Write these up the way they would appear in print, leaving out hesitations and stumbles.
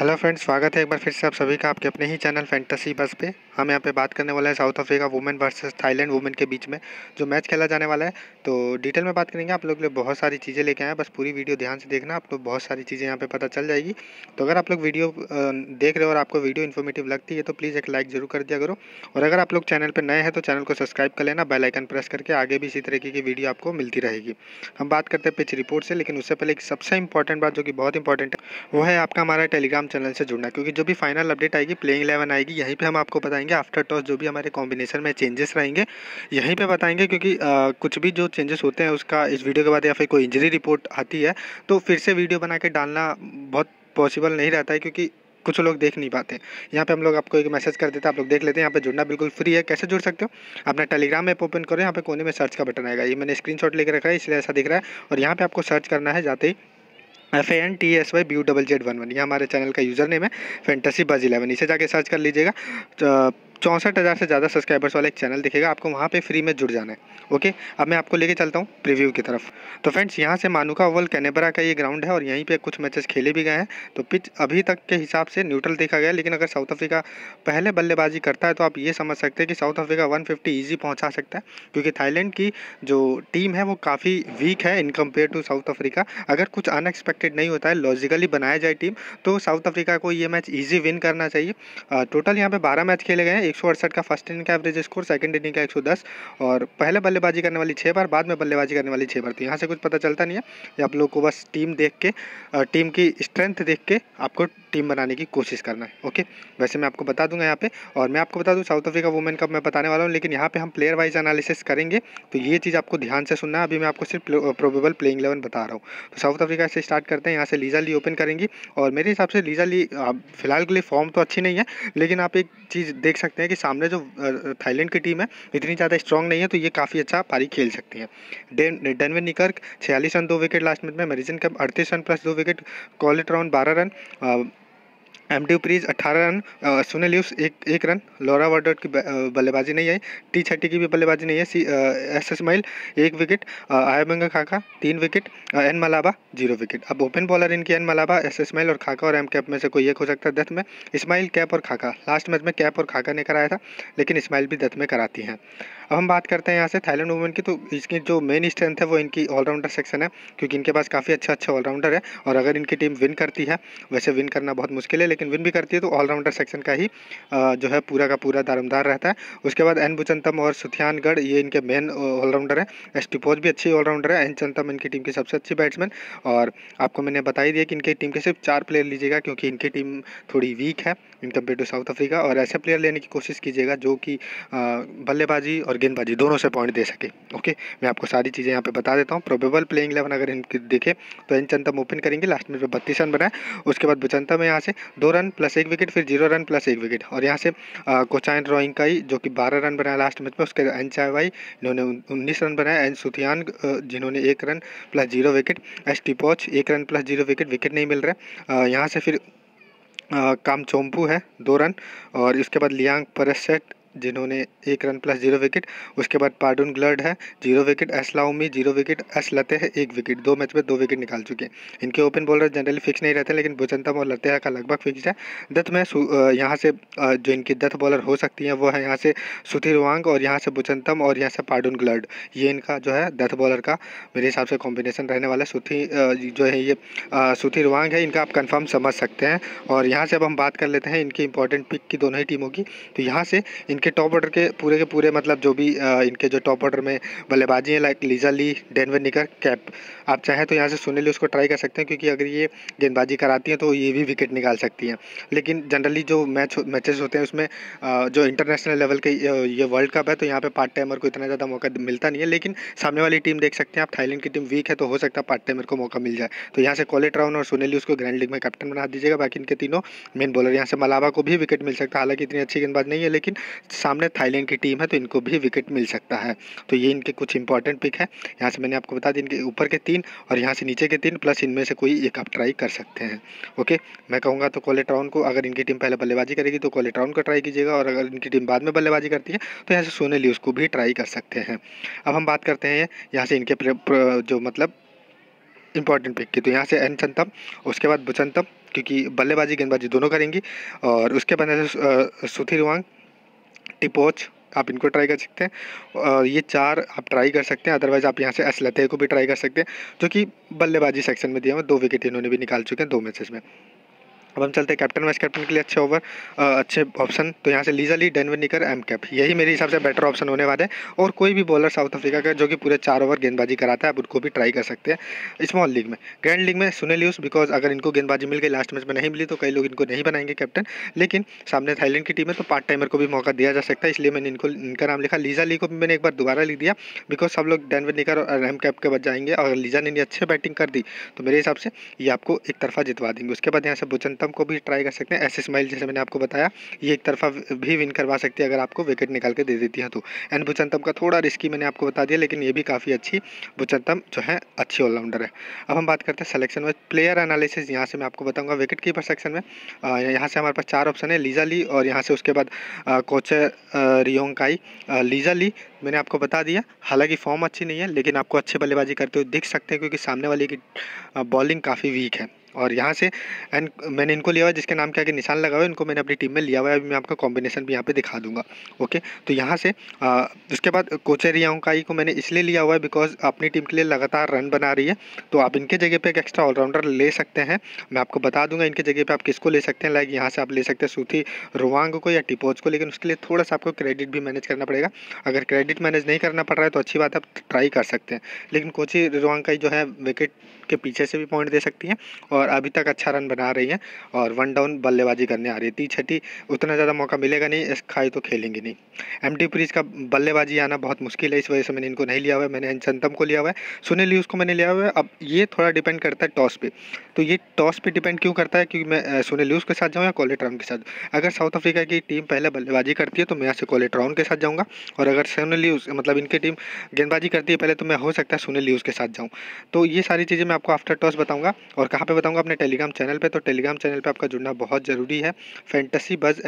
Hello friends, स्वागत है एक बार फिर से आप सभी का आपके अपने ही चैनल फैंटेसी बस पे। हम यहाँ पे बात करने वाले हैं South Africa women versus Thailand women के बीच में जो मैच खेला जाने वाला है। तो डिटेल में बात करेंगे। आप लोग के लिए बहुत सारी चीज़ें लेके आए हैं, बस पूरी वीडियो ध्यान से देखना, आपको बहुत सारी चीज़ें यहाँ पे पता चल जाएगी। तो अगर आप लोग वीडियो देख रहे हो और आपको वीडियो इन्फॉर्मेटिव लगती है तो प्लीज़ एक लाइक ज़रूर कर दिया करो। और अगर आप लोग चैनल पर नए हैं तो चैनल को सब्सक्राइब कर लेना, बेल आइकन प्रेस करके आगे भी इसी तरीके की वीडियो आपको मिलती रहेगी। हम बात करते हैं पिच रिपोर्ट से, लेकिन उससे पहले एक सबसे इंपॉर्टेंट बात जो कि बहुत इंपॉर्टेंट है वो है आपका हमारा टेलीग्राम चैनल से जुड़ना, क्योंकि जो भी फाइनल अपडेट आएगी, प्लेइंग 11 आएगी, यहीं पे हम आपको बताएंगे। आफ्टर टॉस जो भी हमारे कॉम्बिनेशन में चेंजेस रहेंगे यहीं पे बताएंगे, क्योंकि कुछ भी जो चेंजेस होते हैं उसका इस वीडियो के बाद या फिर कोई इंजरी रिपोर्ट आती है तो फिर से वीडियो बना के डालना बहुत पॉसिबल नहीं रहता है, क्योंकि कुछ लोग देख नहीं पाते। यहाँ पे हम लोग आपको एक मैसेज कर देते हैं, आप लोग देख लेते हैं। यहाँ पे जुड़ना बिल्कुल फ्री है। कैसे जुड़ सकते हो? अपना टेलीग्राम ऐप ओपन करो, यहाँ पे कोने में सर्च का बटन आएगा, ये मैंने स्क्रीनशॉट लेकर रखा है इसलिए ऐसा दिख रहा है। और यहाँ पे आपको सर्च करना है जाते ही FANTSYBUZZ11, ये हमारे चैनल का यूज़र नेम है, फैंटेसी बज 11। इसे जाके सर्च कर लीजिएगा। 64,000 से ज़्यादा सब्सक्राइबर्स वाला एक चैनल दिखेगा, आपको वहाँ पे फ्री में जुड़ जाना है। ओके, अब मैं आपको लेके चलता हूँ प्रीव्यू की तरफ। तो फ्रेंड्स, यहाँ से मानुका ओवल कैनबरा का ये ग्राउंड है और यहीं पे कुछ मैचेस खेले भी गए हैं। तो पिच अभी तक के हिसाब से न्यूट्रल देखा गया, लेकिन अगर साउथ अफ्रीका पहले बल्लेबाजी करता है तो आप ये समझ सकते हैं कि साउथ अफ्रीका 150 ईजी पहुँचा सकता है, क्योंकि थाईलैंड की जो टीम है वो काफ़ी वीक है in compare to South Africa. अगर कुछ अनएक्सपेक्टेड नहीं होता है, लॉजिकली बनाया जाए टीम, तो साउथ अफ्रीका को ये मैच ईजी विन करना चाहिए। टोटल यहाँ पे 12 मैच खेले गए हैं। 168 का फर्स्ट इनिंग का एवरेज स्कोर, सेकंड इनिंग का 110, और पहले बल्लेबाजी करने वाली 6 बार, बाद में बल्लेबाजी करने वाली 6 बार। तो यहाँ से कुछ पता चलता नहीं है, ये आप लोग को बस टीम देख के, टीम की स्ट्रेंथ देख के आपको टीम बनाने की कोशिश करना है। ओके, वैसे मैं आपको बता दूंगा यहाँ पे, और मैं आपको बता दूँ साउथ अफ्रीका वुमेन कप मैं बताने वाला हूँ, लेकिन यहाँ पे हम प्लेयर वाइज एनालिसिस करेंगे, तो ये चीज़ आपको ध्यान से सुनना है। अभी मैं आपको सिर्फ प्रोबेबल प्लेइंग 11 बता रहा हूँ। तो साउथ अफ्रीका से स्टार्ट करते हैं। यहाँ से लीजा ली ओपन करेंगी, और मेरे हिसाब से लीजा ली फिलहाल के लिए फॉर्म तो अच्छी नहीं है, लेकिन आप एक चीज़ देख सकते हैं कि सामने जो थाईलैंड की टीम है इतनी ज़्यादा स्ट्रॉन्ग नहीं है, तो ये काफ़ी अच्छा पारी खेल सकती है। Dane van Niekerk 46 run 2 wicket last match में, Marizanne Kapp 38 run plus 2 wicket, कॉलेट राउंड 12 run, MD Preez 18 run, Sune Luus एक रन, लॉरा वर्डर की बल्लेबाजी नहीं आई, T30 की भी बल्लेबाजी नहीं है, S Ismail 1 wicket, Ayabonga Khaka 3 wicket, N Mlaba 0 wicket. अब ओपन बॉलर इनकी एन मलाबा, एस इस्माइल और खाका, और एम कैप में से कोई एक हो सकता है डेथ में। इस्माइल, कैप और खाका, लास्ट मैच में कैप और खाका ने कराया था, लेकिन इस्माइल भी डेथ में कराती हैं। अब हम बात करते हैं यहाँ से थाईलैंड वुमेन की। तो इसकी जो मेन स्ट्रेंथ है वो इनकी ऑलराउंडर सेक्शन है, क्योंकि इनके पास काफ़ी अच्छा ऑलराउंडर है, और अगर इनकी टीम विन करती है, वैसे विन करना बहुत मुश्किल है, लेकिन विन भी करती है तो ऑलराउंडर सेक्शन का ही जो है पूरा का पूरा दारोमदार रहता है। उसके बाद एन बुचंतम और सुथियानगढ़, ये इनके मेन ऑलराउंडर है। एस्टिपोज भी अच्छी ऑलराउंडर है। एन चंतम इनकी टीम की सबसे अच्छी बैट्समैन, और आपको मैंने बता ही दिया कि इनकी टीम के सिर्फ 4 प्लेयर लीजिएगा, क्योंकि इनकी टीम थोड़ी वीक है in compare to South Africa, और ऐसे प्लेयर लेने की कोशिश कीजिएगा जो कि बल्लेबाजी और गेंदबाजी दोनों से पॉइंट दे सके। ओके, मैं आपको सारी चीज़ें यहाँ पे बता देता हूँ। प्रोबेबल प्लेइंग 11 अगर इनकी देखें तो एन चंतम ओपन करेंगे, लास्ट में 32 रन बनाए। उसके बाद बुचंतम में यहाँ से 2 रन प्लस 1 विकेट, फिर 0 रन प्लस 1 विकेट, और यहाँ से कोचाइन रोइंकाई जो कि 12 रन बनाया लास्ट मैच में। उसके एन चायवाई इन्होंने 19 रन बनाया। एन सुथियान जिन्होंने 1 run plus 0 wicket. S Tippoch 1 run plus 0 wicket, wicket नहीं मिल रहा। यहाँ से फिर काम चोम्पू है 2 रन, और इसके बाद लियांग परसेट जिन्होंने 1 रन प्लस 0 विकेट। उसके बाद पाडुन ग्लर्ड है 0 wicket, S Laomi 0 wicket, S लते है 1 विकेट। 2 मैच में 2 विकेट निकाल चुके हैं। इनके ओपन बॉलर जनरली फिक्स नहीं रहते, लेकिन बुचंतम और लतेहा का लगभग फिक्स है। डेथ में यहाँ से जो इनकी डेथ बॉलर हो सकती हैं वो है यहाँ से सुथिरवांग, और यहाँ से बुचंतम, और यहाँ से पाडुन ग्लर्ड। ये इनका जो है डेथ बॉलर का मेरे हिसाब से कॉम्बिनेशन रहने वाला है। जो है ये सुथिरवांग है, इनका आप कन्फर्म समझ सकते हैं। और यहाँ से अब हम बात कर लेते हैं इनकी इंपॉर्टेंट पिक की दोनों ही टीमों की। तो यहाँ से इनके टॉप ऑर्डर के पूरे मतलब जो भी इनके जो टॉप ऑर्डर में बल्लेबाजी है, लाइक लीजा ली, डेनवन निकर, कैप, आप चाहें तो यहाँ से सुनील उसको ट्राई कर सकते हैं, क्योंकि अगर ये गेंदबाजी कराती हैं तो ये भी विकेट निकाल सकती हैं। लेकिन जनरली जो मैचेस होते हैं उसमें जो इंटरनेशनल लेवल के ये वर्ल्ड कप है, तो यहाँ पे पार्ट टाइमर को इतना ज़्यादा मौका मिलता नहीं है। लेकिन सामने वाली टीम देख सकते हैं आप, थाईलैंड की टीम वीक है, तो हो सकता है पार्ट टाइमर को मौका मिल जाए। तो यहाँ से कॉलेट राउंड और सुनील उसको ग्रैंड लीग में कैप्टन बना दीजिएगा। बाकी इनके तीनों मेन बॉलर, यहाँ से मलाबा को भी विकेट मिल सकता है, हालांकि इतनी अच्छी गेंदबाज नहीं है, लेकिन सामने थाईलैंड की टीम है तो इनको भी विकेट मिल सकता है। तो ये इनके कुछ इंपॉर्टेंट पिक है। यहाँ से मैंने आपको बता दी, इनके ऊपर के 3 और यहाँ से नीचे के 3, प्लस इनमें से कोई एक आप ट्राई कर सकते हैं। ओके, मैं कहूँगा तो कॉलेट राउंड को, अगर इनकी टीम पहले बल्लेबाजी करेगी तो कॉलेट राउंड को ट्राई कीजिएगा, और अगर इनकी टीम बाद में बल्लेबाजी करती है तो यहाँ से सोनेली उसको भी ट्राई कर सकते हैं। अब हम बात करते हैं यहाँ से इनके जो मतलब इंपॉर्टेंट पिक की। तो यहाँ से एन चंतम, उसके बाद बुचंतम, क्योंकि बल्लेबाजी गेंदबाजी दोनों करेंगी। और उसके बाद सुथी रुवांग, टिपोच, आप इनको ट्राई कर सकते हैं। और ये 4 आप ट्राई कर सकते हैं। अदरवाइज़ आप यहाँ से एसलते को भी ट्राई कर सकते हैं, जो कि बल्लेबाजी सेक्शन में दिया हुआ 2 विकेट इन्होंने भी निकाल चुके हैं 2 मैचेस में। अब हम चलते हैं कैप्टन वाइस कैप्टन के लिए अच्छे ओवर, अच्छे ऑप्शन। तो यहाँ से Lizelle Lee, Dane van Niekerk, M Kapp, यही मेरे हिसाब से बेटर ऑप्शन होने वाले हैं। और कोई भी बॉलर साउथ अफ्रीका का जो कि पूरे 4 ओवर गेंदबाजी कराता है, आप उनको भी ट्राई कर सकते हैं स्मॉल लीग में। ग्रैंड लीग में सुनील यूस, बिकॉज अगर इनको गेंदबाजी मिल गई, लास्ट मैच में नहीं मिली तो कई लोग इनको नहीं बनाएंगे कैप्टन, लेकिन सामने थाईलैंड की टीम है तो पार्ट टाइमर को भी मौका दिया जा सकता है, इसलिए मैंने इनका नाम लिखा। लीजा ली को भी मैंने एक बार दोबारा लिख दिया, बिकॉज सब लोग डेनवर निकर और एम कैप के बच जाएंगे। अगर लीजा ने अच्छे बैटिंग कर दी तो मेरे हिसाब से ये आपको एक तरफा जितवा देंगे। उसके बाद यहाँ से बुचंतम को भी ट्राई कर सकते हैं। एस इस्माइल जैसे मैंने आपको बताया, ये एक तरफा भी विन करवा सकती है अगर आपको विकेट निकाल के दे देती है तो। एंड बुचंतम का थोड़ा रिस्की मैंने आपको बता दिया, लेकिन ये भी काफ़ी अच्छी, बुचंतम जो है अच्छी ऑलराउंडर है। अब हम बात करते हैं सिलेक्शन में प्लेयर एनालिसिस। यहाँ से मैं आपको बताऊंगा विकेट कीपर सेक्शन में यहाँ से हमारे पास 4 ऑप्शन है, लीजा ली और यहाँ से उसके बाद कोचर रियोंगकाई। लीजा ली मैंने आपको बता दिया, हालांकि फॉर्म अच्छी नहीं है लेकिन आपको अच्छे बल्लेबाजी करते हुए दिख सकते हैं, क्योंकि सामने वाले की बॉलिंग काफ़ी वीक है। और यहाँ से एंड मैंने इनको लिया हुआ है जिसके नाम के आगे निशान लगा हुआ है, इनको मैंने अपनी टीम में लिया हुआ है। अभी मैं आपको कॉम्बिनेशन भी यहाँ पे दिखा दूंगा। ओके, तो यहाँ से उसके बाद कोचर रियोंगकाई को मैंने इसलिए लिया हुआ है बिकॉज अपनी टीम के लिए लगातार रन बना रही है, तो आप इनके जगह पे एक एक्स्ट्रा ऑलराउंडर ले सकते हैं। मैं आपको बता दूंगा इनके जगह पे आप किसको ले सकते हैं। लाइक यहाँ से आप ले सकते हैं सुथी रुवांग को या टिपोच को, लेकिन उसके लिए थोड़ा सा आपको क्रेडिट भी मैनेज करना पड़ेगा। अगर क्रेडिट मैनेज नहीं करना पड़ रहा है तो अच्छी बात है, आप ट्राई कर सकते हैं। लेकिन कोची रियोंगकाई जो है विकेट के पीछे से भी पॉइंट दे सकती हैं और अभी तक अच्छा रन बना रही हैं और 1 डाउन बल्लेबाजी करने आ रही है। 3-6 उतना ज़्यादा मौका मिलेगा नहीं, इस खाई तो खेलेंगे नहीं। एमटी प्रीज का बल्लेबाजी आना बहुत मुश्किल है, इस वजह से मैंने इनको नहीं लिया हुआ है। मैंने चंतम को लिया हुआ है, सुनील यूस को मैंने लिया हुआ है। अब ये थोड़ा डिपेंड करता है टॉस पे, तो ये टॉस पे डिपेंड क्यों करता है, क्योंकि मैं सुनील यूस के साथ जाऊँ या कोलेट्रॉन के साथ। अगर साउथ अफ्रीका की टीम पहले बल्लेबाजी करती है तो मैं यहाँ से कोलेट्रॉन के साथ जाऊँगा, और अगर सुनील यूस मतलब इनकी टीम गेंदबाजी करती है पहले तो मैं हो सकता है सुनील यूस के साथ जाऊँ। तो ये सारी चीज़ें मैं आपको आफ्टर टॉस बताऊँगा। और कहाँ पे बताऊँगा, अपने टेलीग्राम चैनल पे। तो टेलीग्राम चैनल पे आपका जुड़ना बहुत ज़रूरी है। फैंटेसी बज़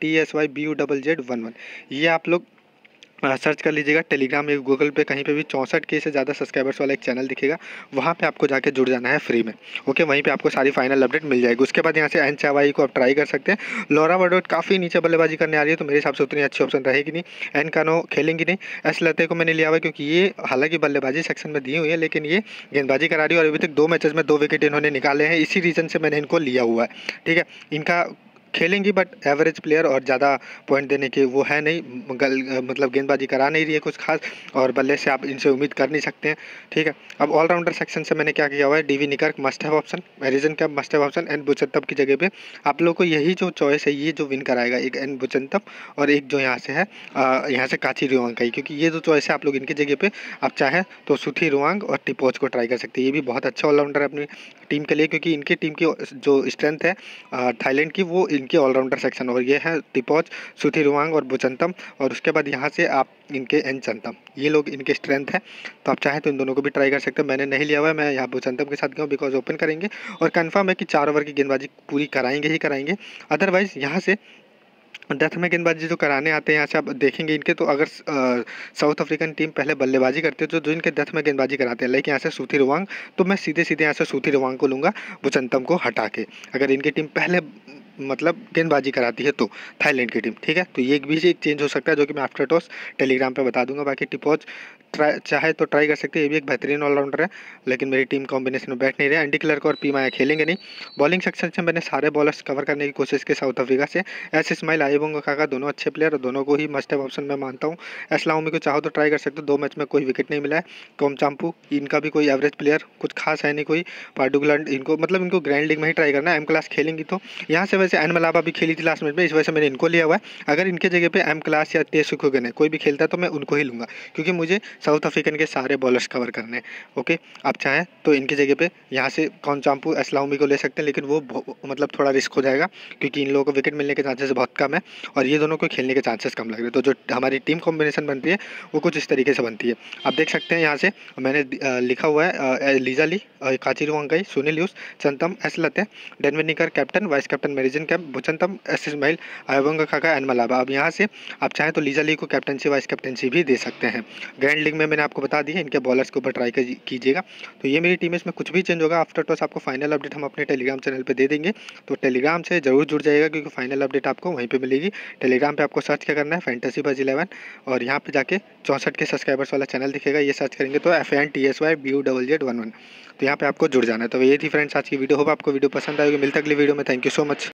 FANTSYBUZZ11, ये आप लोग सर्च कर लीजिएगा टेलीग्राम में, गूगल पे, कहीं पे भी 64K से ज़्यादा सब्सक्राइबर्स वाला एक चैनल दिखेगा, वहाँ पे आपको जाके जुड़ जाना है फ्री में। ओके, वहीं पे आपको सारी फाइनल अपडेट मिल जाएगी। उसके बाद यहाँ से एन चावाई को आप ट्राई कर सकते हैं। लॉरा वर्डोट काफ़ी नीचे बल्लेबाजी करने आ रही है, तो मेरे हिसाब से उतनी अच्छी ऑप्शन रहेगी नहीं। एन कानो खेलेंगी नहीं। एस लते को मैंने लिया हुआ है क्योंकि ये हालांकि बल्लेबाजी सेक्शन में दी हुई है, लेकिन ये गेंदबाजी करा रही है और अभी तक 2 मैचेस में 2 विकेट इन्होंने निकाले हैं, इसी रीज़न से मैंने इनको लिया हुआ है। ठीक है, इनका खेलेंगी बट एवरेज प्लेयर और ज़्यादा पॉइंट देने के वो है नहीं, मतलब गेंदबाजी करा नहीं रही है कुछ खास, और बल्ले से आप इनसे उम्मीद कर नहीं सकते हैं। ठीक है, अब ऑलराउंडर सेक्शन से मैंने क्या किया हुआ है, DV Niekerk must have option, Marizanne Kapp must have option, N Boochatham की जगह पे आप लोगों को यही जो चॉइस है, ये जो विन कराएगा, एक एन बुचंतम और एक जो यहाँ से है यहाँ से काची रियोंगकाई, क्योंकि ये जो चॉइस है आप लोग इनकी जगह पे आप चाहें तो सुथी रुवांग और टिपोच को ट्राई कर सकते हैं। ये भी बहुत अच्छा ऑलराउंडर है अपनी टीम के लिए, क्योंकि इनकी टीम की जो स्ट्रेंथ है थाईलैंड की, वो इनके ऑलराउंडर सेक्शन, और ये है टिपोच, सुथी रुवांग और बुचंतम, और उसके बाद यहाँ से आप इनके एन चंतम, ये लोग इनके स्ट्रेंथ है। तो आप चाहें तो इन दोनों को भी ट्राई कर सकते हैं। मैंने नहीं लिया हुआ है, मैं यहाँ बुचंतम के साथ गया हूँ बिकॉज ओपन करेंगे और कंफर्म है कि 4 ओवर की गेंदबाजी पूरी कराएंगे ही कराएंगे। अदरवाइज यहाँ से डेथ में गेंदबाजी जो कराने आते हैं यहाँ से आप देखेंगे इनके, तो अगर साउथ अफ्रीकन टीम पहले बल्लेबाजी करती है तो जो इनके डेथ में गेंदबाजी कराते हैं, लाइक यहाँ से सूथी रुवांग, तो मैं सीधे सीधे यहाँ से सूथी रुवांग को लूँगा बुचंतम को हटा के, अगर इनकी टीम पहले मतलब गेंदबाजी कराती है तो थाईलैंड की टीम। ठीक है, तो ये भी एक चेंज हो सकता है जो कि मैं आफ्टर टॉस टेलीग्राम पे बता दूंगा। बाकी टिपोच चाहे तो ट्राई कर सकते हैं, ये भी एक बेहतरीन ऑलराउंडर है, लेकिन मेरी टीम कॉम्बिनेशन में बैठ नहीं रहा। एंडी क्लर्क और पी माया खेलेंगे नहीं। बॉलिंग सेक्शन से मैंने सारे बॉलर्स कवर करने की कोशिश की साउथ अफ्रीका से। एस इस्माइल, आईबोंगो काका, दोनों अच्छे प्लेयर और दोनों को ही मस्ट हैव ऑप्शन में मानता हूँ। एस लाउमी को चाहो तो ट्राई कर सकते हो, 2 मैच में कोई विकेट नहीं मिला है। कॉम चाम्पू, इनका भी कोई एवरेज प्लेयर कुछ खास है नहीं कोई। पार्टिकुलर इनको मतलब इनको ग्रैंड लीग में ही ट्राई करना है। एम क्लास खेलेंगी तो यहाँ से वैसे एन मलाबा भी खेली थी लास्ट मैच में, इस वजह से मैंने इनको लिया हुआ है। अगर इनके जगह पे एम क्लास या टे सुखोगन कोई भी खेलता है तो मैं उनको ही लूँगा, क्योंकि मुझे साउथ अफ्रीकन के सारे बॉलर्स कवर करने हैं। ओके, आप चाहें तो इनकी जगह पे यहाँ से कौन चाम्पू, एस्लाउमी को ले सकते हैं, लेकिन वो मतलब थोड़ा रिस्क हो जाएगा क्योंकि इन लोगों को विकेट मिलने के चांसेस बहुत कम है और ये दोनों को खेलने के चांसेस कम लग रहे हैं। तो जो हमारी टीम कॉम्बिनेशन बनती है वो कुछ इस तरीके से बनती है। आप देख सकते हैं यहाँ से मैंने लिखा हुआ है लीजा ली, काची रुवांगकाई, सुनील यूस, चंतम, एस लते, Dane van Niekerk captain, vice captain Marizanne अर्जुन Kapp, Boochatham, S Ismail, Ayabonga Khaka and मलाबा। अब यहाँ से आप चाहें तो लीजा ली को कैप्टनसी वाइस कैप्टनसी भी दे सकते हैं। ग्रैंड लीग में मैंने आपको बता दी है, इनके बॉलर्स के ऊपर ट्राई कीजिएगा। तो ये मेरी टीम है, इसमें कुछ भी चेंज होगा आफ्टर टॉस आपको फाइनल अपडेट हम अपने टेलीग्राम चैनल पर दे देंगे। तो टेलीग्राम से जरूर जुड़ जाइएगा, क्योंकि फाइनल अपडेट आपको वहीं पर मिलेगी। टेलीग्राम पर आपको सर्च क्या करना है, फैंटेसीबाज 11, और यहाँ पर जाके 64 के सब्सक्राइबर्स वाला चैनल दिखेगा, ये सर्च करेंगे तो FANTSYBUZZ11। तो यहाँ पे आपको जुड़ जाना है। तो ये थी फ्रेंड्स आज की वीडियो। होप आपको वीडियो पसंद आएगी। मिलता अगली वीडियो में। Thank you so much.